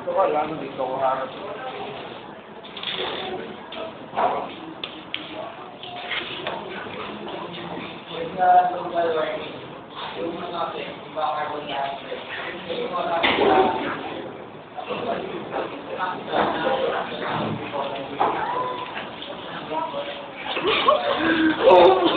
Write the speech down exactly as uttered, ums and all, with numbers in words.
Dito ka lang, dito ko harap. Yung sa global warming, yung mga yung mga carbon dioxide, yung mga Oh!